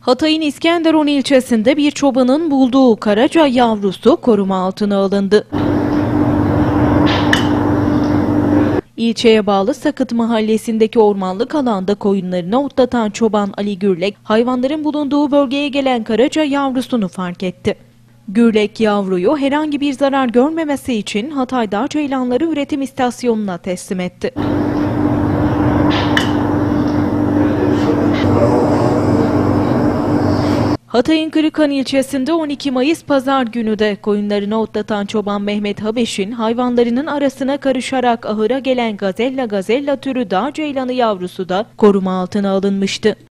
Hatay'ın İskenderun ilçesinde bir çobanın bulduğu karaca yavrusu koruma altına alındı. İlçeye bağlı Sakıt mahallesindeki ormanlık alanda koyunlarını otlatan çoban Ali Gürlek, hayvanların bulunduğu bölgeye gelen karaca yavrusunu fark etti. Gürlek yavruyu herhangi bir zarar görmemesi için Hatay Dağ Ceylanları Üretim İstasyonu'na teslim etti. Hatay'ın Kırıkhan ilçesinde 12 Mayıs Pazar günü de koyunlarını otlatan çoban Mehmet Habeş'in hayvanlarının arasına karışarak ahıra gelen gazella türü dağ ceylanı yavrusu da koruma altına alınmıştı.